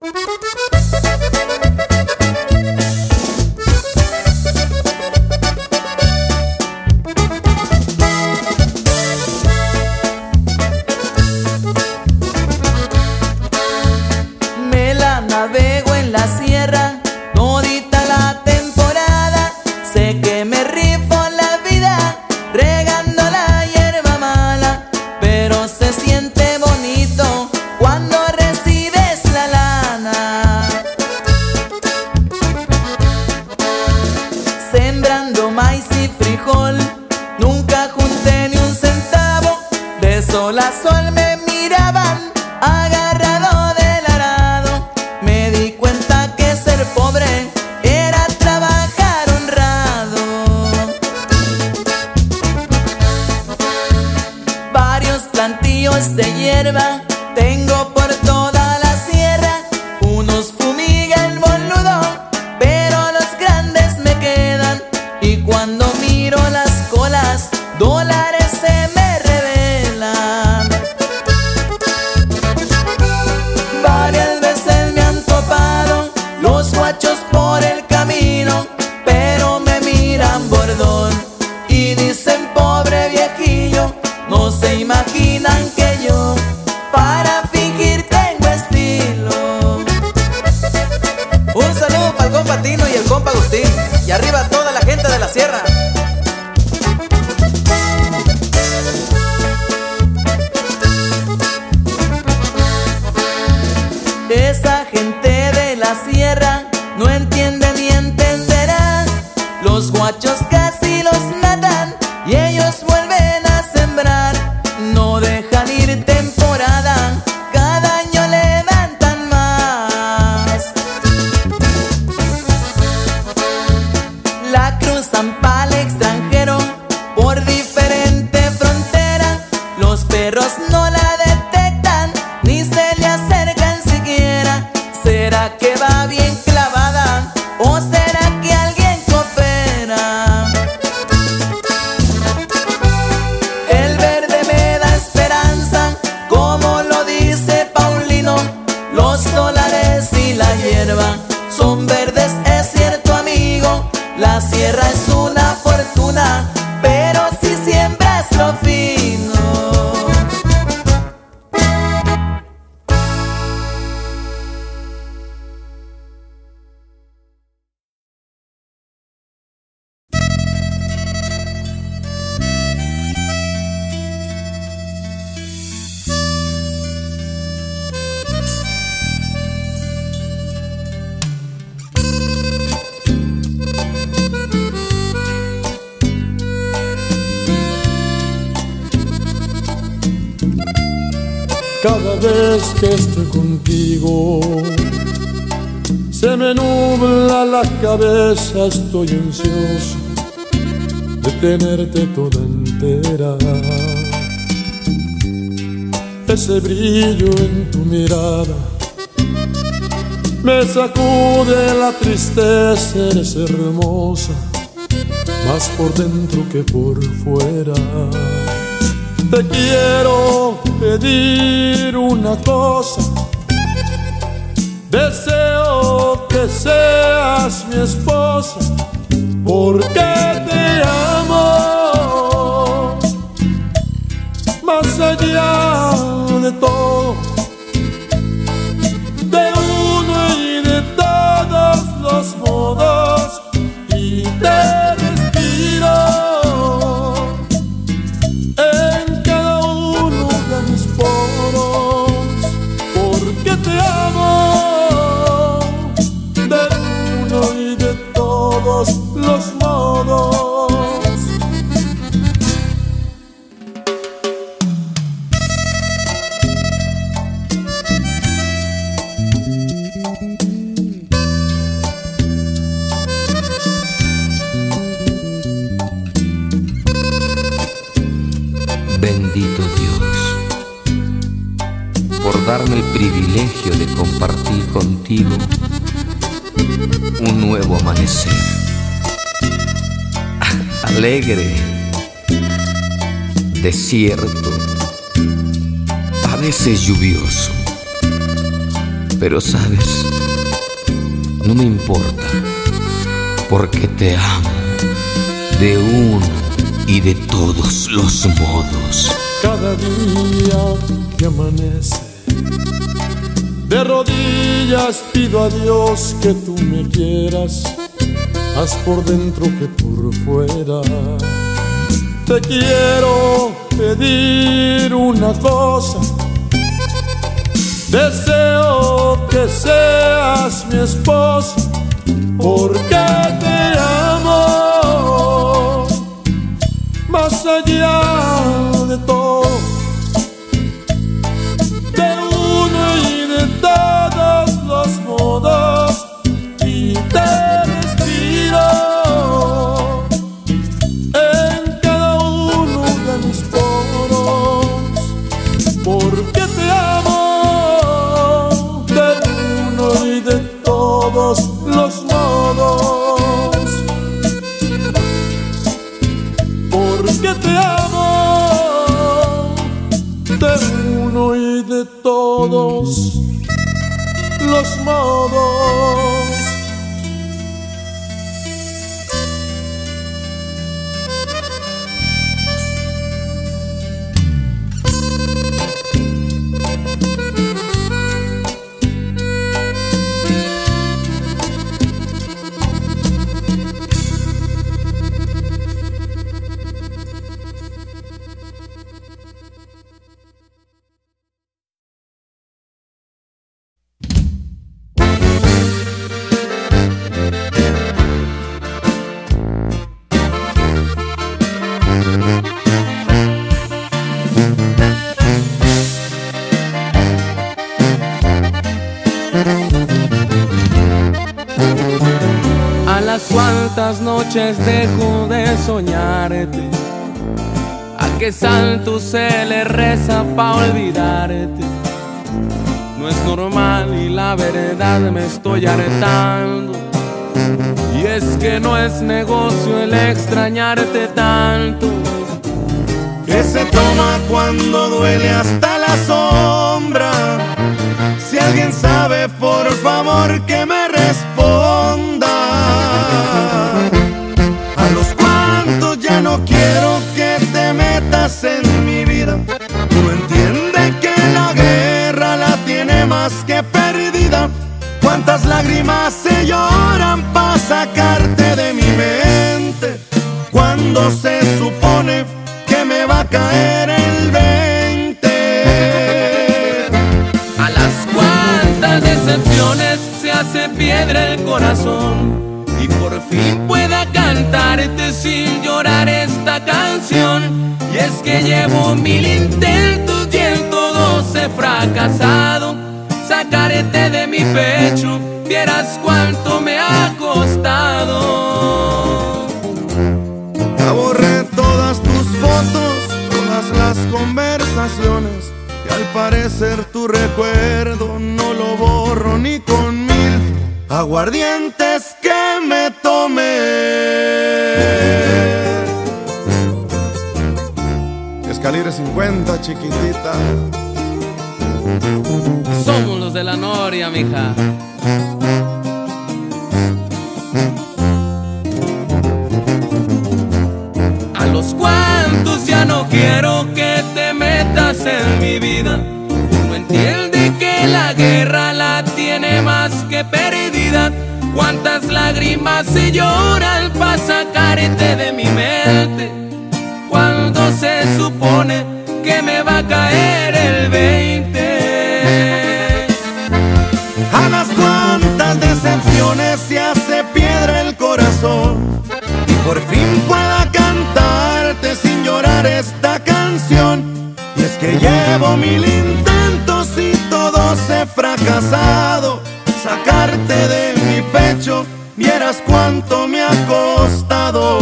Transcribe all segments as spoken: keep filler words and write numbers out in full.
Navego en la sierra todita la temporada. Sé que me rifo la vida regando la hierba mala, pero se siente bonito cuando recibes la lana. Sembrando maíz y frijol, nunca junté ni un centavo. De sol a sol me miraban agarrado del arado. Me di cuenta que ser pobre era trabajar honrado. Varios plantíos de hierba tengo por toda la sierra. Unos fumiga el boludo, pero los grandes me quedan. Y cuando miro las colas, dólares se me revelan. Varias veces me han topado los guachos por el camino, pero me miran bordón y dicen: pobre viejillo, no se imaginan que yo para fingir tengo estilo. Un saludo para el compa Tino y el compa Agustín, y arriba toda la gente de la sierra. Esa gente de la sierra no entiende ni entenderá. Los guachos casi los matan y ellos vuelven a sembrar. No dejan ir temporada, cada año levantan más. La cruzan pa'l extranjero por diferente frontera. Los perros no la detectan ni se le acercan siquiera. ¿Será que va bien clavada o será que alguien coopera? El verde me da esperanza, como lo dice Paulino. Los dólares y la hierba son verdes, es cierto amigo. La sierra es una fortuna, pero si siembras lo fino. Cada vez que estoy contigo se me nubla la cabeza, estoy ansioso de tenerte toda entera. Ese brillo en tu mirada me sacude la tristeza, eres hermosa, más por dentro que por fuera. Te quiero pedir una cosa, deseo que seas mi esposa, porque te amo más allá de todo, de uno y de todos los modos, y te respiro en cada uno de mis poros, porque te amo de uno y de todos los modos. Bendito Dios, por darme el privilegio de compartir contigo un nuevo amanecer. Alegre, desierto, a veces lluvioso, Pero sabes, no me importa, porque te amo de uno y de todos los modos. Cada día que amanece, de rodillas pido a Dios que tú me quieras, más por dentro que por fuera. Te quiero pedir una cosa, deseo que seas mi esposa, porque te amo más allá de todo, de uno y de todos los modos, y te respiro en cada uno de mis poros, porque te amo de uno y de todos los modos, porque te amo de uno y de todos los modos. A las cuantas noches dejo de soñarte, a qué santo se le reza pa' olvidarte. No es normal y la verdad me estoy hartando, y es que no es negocio el extrañarte tanto. Que se toma cuando duele hasta la sombra. Si alguien sabe, por favor que me responda. A los cuantos ya no quiero que te metas en mi vida. No entiende que la guerra la tiene más que perdida. Cuántas lágrimas se lloran pa' sacarte de mi mente, cuando se supone que me va a caer el veinte. A las cuantas decepciones se hace piedra el corazón, y por fin pueda cantarte sin llorar esta canción. Y es que llevo mil intentos y en todos he fracasado. Sacarte de mi pecho, vieras cuánto me ha costado. Ya borré todas tus fotos, todas las conversaciones, y al parecer tu recuerdo no lo borro ni con mil aguardientes que me tomé. Es calibre cincuenta, chiquitita. Somos los de la noria, mija. A los cuantos ya no quiero que te metas en mi vida. No entiende que la guerra la tiene más que perdida. Cuántas lágrimas se lloran pa' sacarte de mi mente, cuando se supone que me va a caer el veinte. A las cuantas decepciones se hace piedra el corazón, y por fin pueda cantarte sin llorar esta canción. Y es que llevo mil intentos y todos he fracasado. Sacarte de mi pecho, vieras cuánto me ha costado.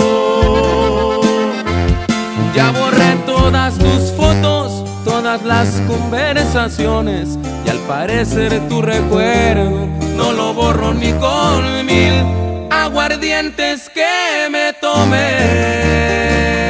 Ya borré todas tus fotos, todas las conversaciones, y al parecer tu recuerdo no lo borro ni con mil aguardientes que me tomé.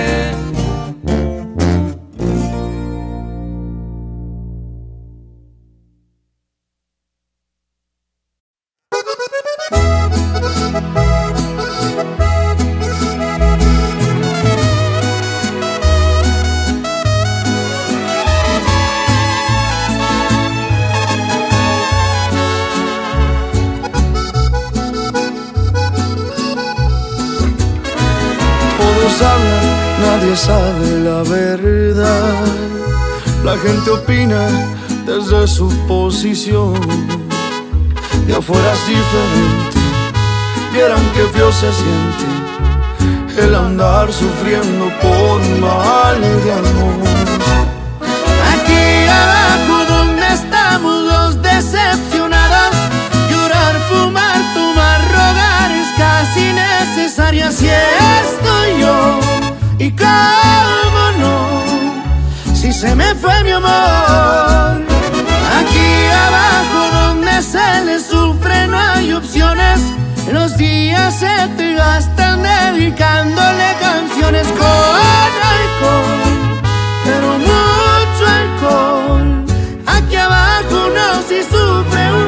Todos hablan, nadie sabe la verdad. La gente opina desde su posición. De afuera es diferente, vieran que feo se siente el andar sufriendo por un mal de amor. Aquí abajo donde estamos los decepcionados, llorar, fumar, tomar, rogar es casi necesario. Así estoy yo, y cómo no, si se me fue mi amor. Aquí abajo donde se le sufre no hay opciones. Los días se te gastan dedicándole canciones con alcohol, pero mucho alcohol. Aquí abajo no se sufre un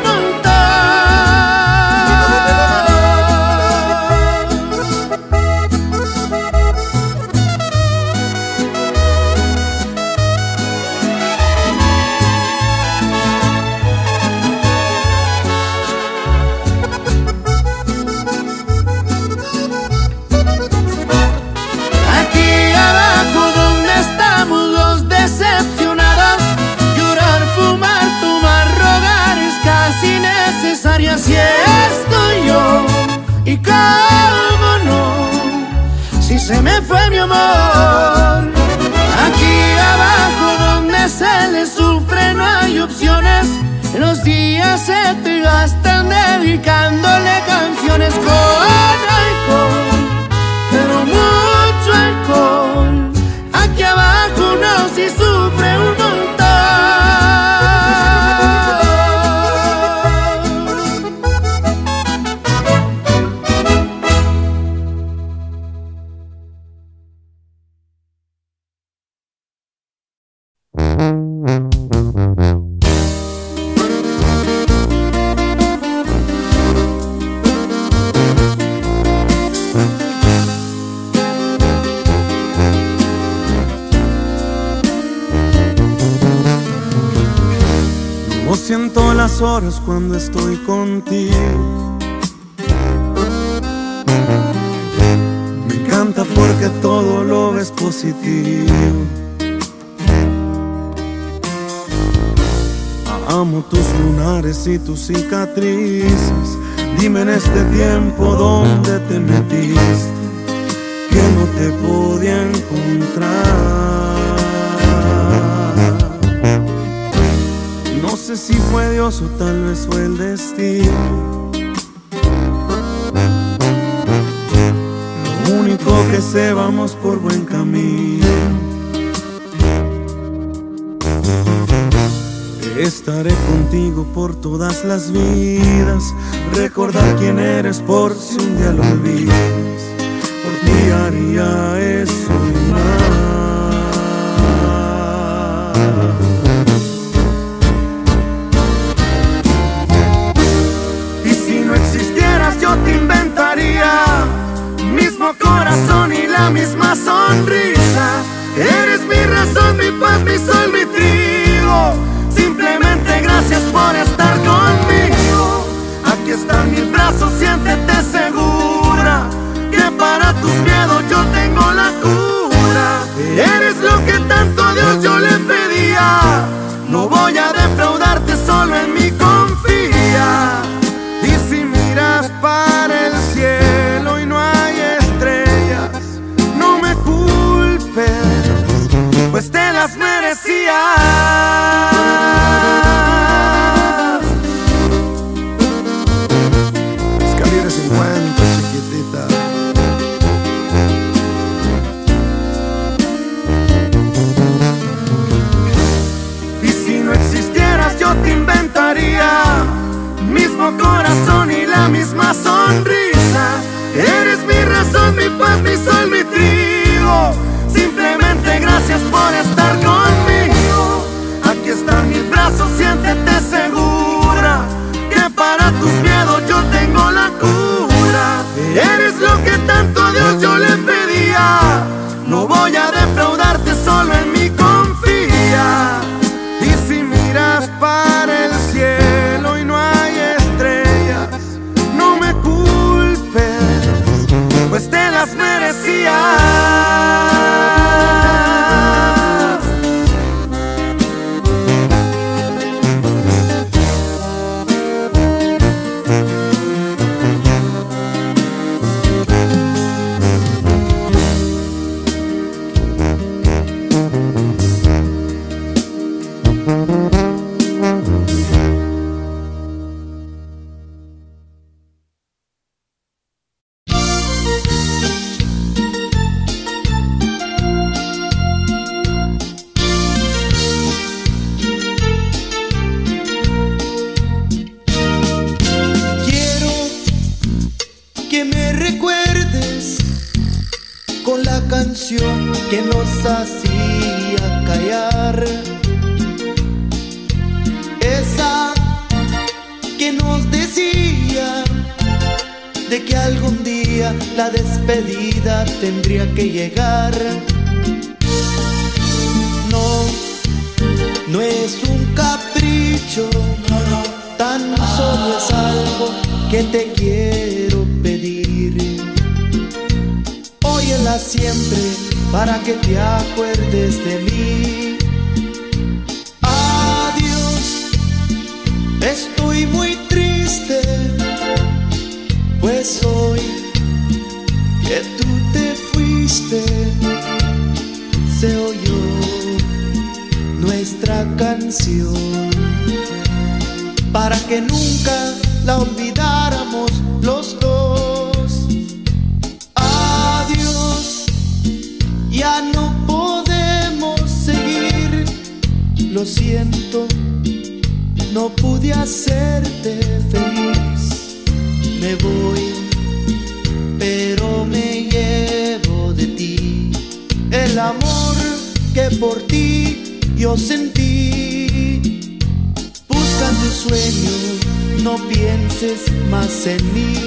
así estoy yo, y cómo no, si se me fue mi amor. Aquí abajo donde se le sufre no hay opciones. Los días se te gastan dedicándole canciones con alcohol, pero mucho alcohol. Aquí abajo no se sufre un montón. Siento las horas cuando estoy contigo. Me encanta porque todo lo ves positivo. Amo tus lunares y tus cicatrices. Dime en este tiempo dónde te metiste, que no te podía encontrar. No sé si fue Dios o tal vez fue el destino. Lo único que sé, vamos por buen camino. Estaré contigo por todas las vidas. Recordar quién eres por si un día lo olvidas. Por ti haría eso y más. Yo te inventaría mismo corazón y la misma sonrisa. Eres mi razón, mi paz, mi sol, mi trigo. Simplemente gracias por estar conmigo. Aquí están mis brazos, siéntete segura, que para tus miedos yo tengo la cura. Eres lo que tanto a Dios yo le pedía. No voy a defraudarte, solo en mí confía. Y si miras para el cielo y no hay estrellas, no me culpes, pues te las merecías. Escalera cincuenta, chiquitita. Y si no existieras yo te inventaría mismo corazón y la misma sonrisa. Eres mi razón, mi paz, mi sol, mi trigo. Simplemente gracias por estar conmigo. Aquí están mis brazos, siéntete segura, que para tus miedos yo tengo la cura. Eres lo que tanto a Dios yo le pedía. No voy a defraudarte, solo en mí confía. Y si miras para el cielo y no hay estrellas, no me culpes, pues te las merecías. que me recuerdes con la canción que nos hacía callar, esa que nos decía de que algún día la despedida tendría que llegar. No, no es un capricho, no, no, tan solo es algo que te quiero pedir. Óyela siempre para que te acuerdes de mí. Adiós, estoy muy triste, pues hoy que tú te fuiste se oyó nuestra canción para que nunca la olvidáramos los dos. Adiós, ya no podemos seguir, lo siento, no pude hacerte feliz. Me voy, pero me llevo de ti el amor que por ti yo sentí. Busca tu sueño, no pienses más en mí.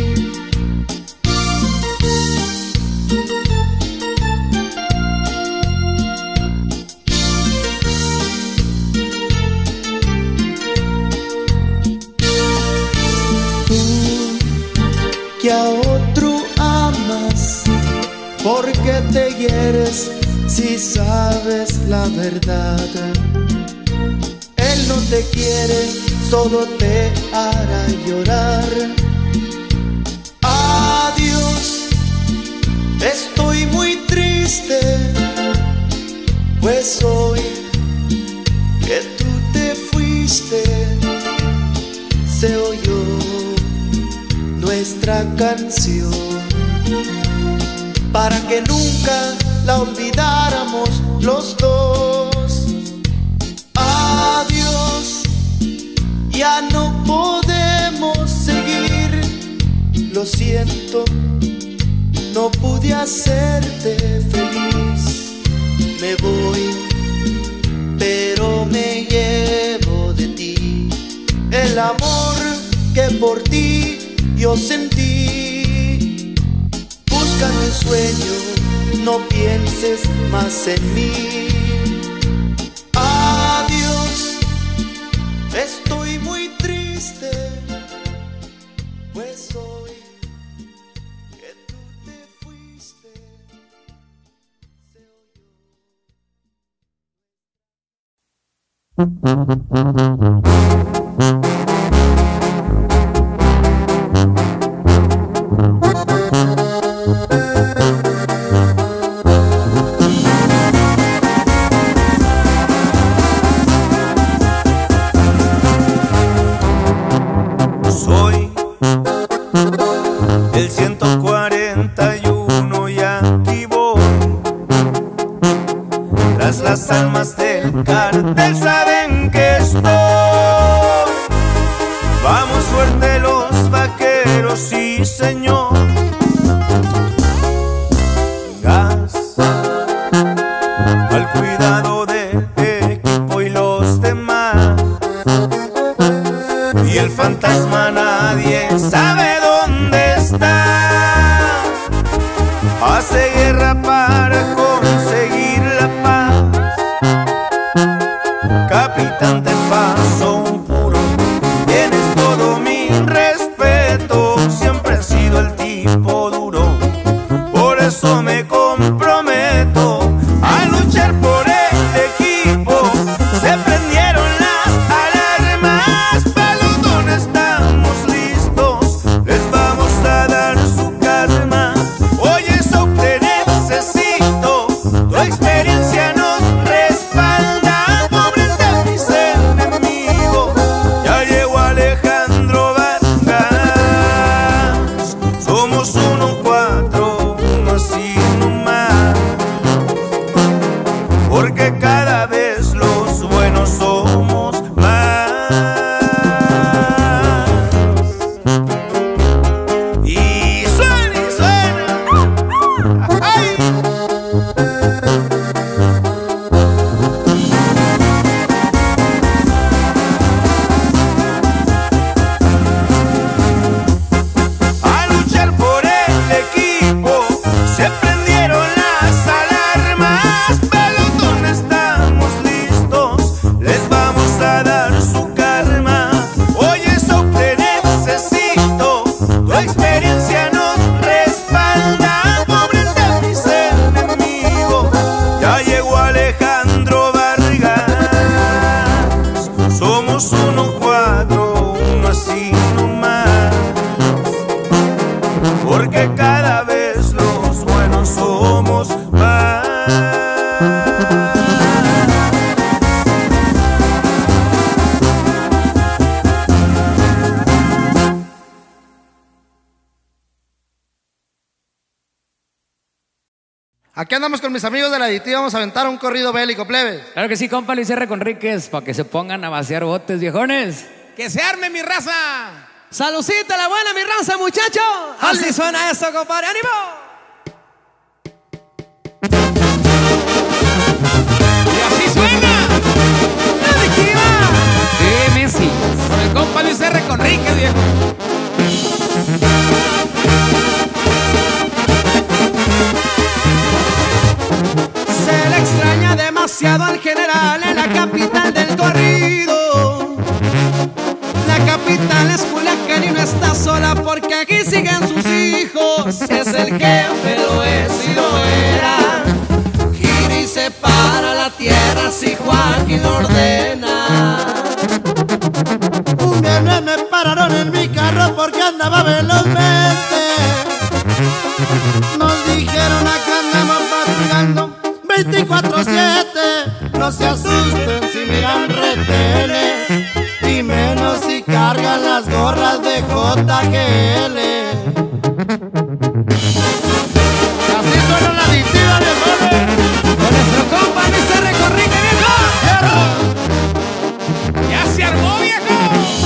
Que a otro amas, porque te hieres si sabes la verdad. Él no te quiere, solo te hará llorar. Adiós, estoy muy triste, pues hoy que tú te fuiste se oyó nuestra canción para que nunca la olvidáramos los dos. Adiós, ya no podemos seguir, lo siento, no pude hacerte feliz. Me voy, pero me llevo de ti el amor que por ti yo sentí. Busca tu sueño, no pienses más en mí. Adiós, estoy muy triste, pues hoy que tú te fuiste se oyó. Las almas del cartel saben que estoy. Vamos fuerte los vaqueros, sí señor. Gas al cuidado del equipo y los demás. Y el fantasma nadie sabe dónde está. Hace guerra para conseguir la paz. Capitán de paso puro, tienes todo mi respeto. Siempre has sido el tipo duro, por eso me comprometo a luchar por el equipo. Se prendieron las alarmas, pelotón, estamos listos. Les Aquí andamos con mis amigos de la Aditiva, vamos a aventar un corrido bélico, plebes. Claro que sí, compa Luis R. Conríquez, para que se pongan a vaciar botes, viejones. ¡Que se arme mi raza! ¡Salucita la buena, mi raza, muchacho! Así suena eso, compadre, ¡ánimo! ¡Y así suena! ¡La Aditiva! Sí, Messi. Con el compa Luis R. Conríquez, viejo. Se le extraña demasiado al general en la capital del corrido. La capital es Culiacán y no está sola porque aquí siguen sus hijos. Es el jefe, lo es y lo era. Gira y separa la tierra si Joaquín lo ordena. Un viernes me pararon en mi carro porque andaba velozmente. Nos dijeron acá andamos patrullando veinticuatro siete, no se asusten si miran retenes, y menos si cargan las gorras de J G L. Así suena la Aditiva, viejones. Con nuestro compa Luis R. Conríquez, viejo. ¡Ya se armó, viejo!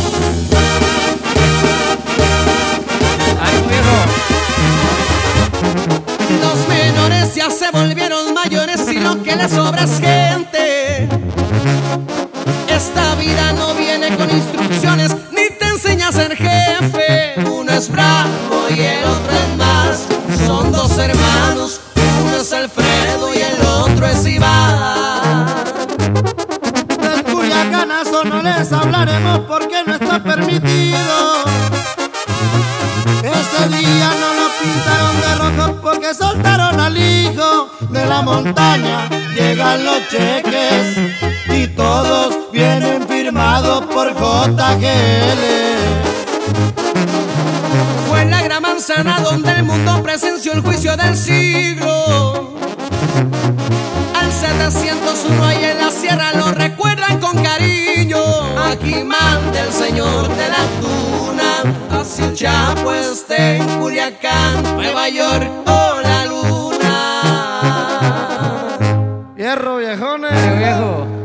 ¡Ánimo, viejo! Los menores ya se volvieron mayores y lo que les sobra es gente. Esta vida no viene con instrucciones ni te enseña a ser jefe. Uno es bravo y el otro es más. Son dos hermanos, uno es Alfredo y el otro es Iván. Del Culiacanazo no les hablaremos porque no está permitido. Ese día no lo pintaron de rojo porque soltaron al hijo de la montaña. Llegan los cheques y todos vienen firmados por J G L. Fue en la Gran Manzana donde el mundo presenció el juicio del siglo. Al setecientos uno ahí en la sierra lo recuerdan con cariño. Aquí manda el señor de la tuna, así el Chapo esté en Culiacán, Nueva York o la luna. Hierro, viejones. ¡Ánimo, viejo!